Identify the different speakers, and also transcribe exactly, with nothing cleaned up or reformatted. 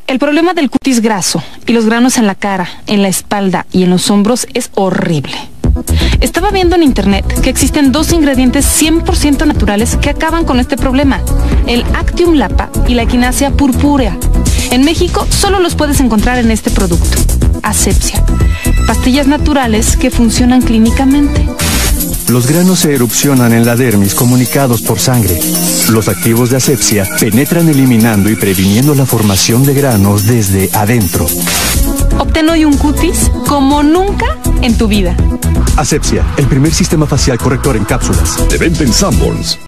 Speaker 1: El problema del cutis graso y los granos en la cara, en la espalda y en los hombros es horrible. Estaba viendo en internet que existen dos ingredientes cien por ciento naturales que acaban con este problema: el Actium lapa y la Echinacea purpúrea. En México solo los puedes encontrar en este producto, Asepxia. Pastillas naturales que funcionan clínicamente.
Speaker 2: Los granos se erupcionan en la dermis comunicados por sangre. Los activos de Asepxia penetran eliminando y previniendo la formación de granos desde adentro.
Speaker 1: Obtén hoy un cutis como nunca en tu vida.
Speaker 2: Asepxia, el primer sistema facial corrector en cápsulas.
Speaker 3: De venta en Sanborns.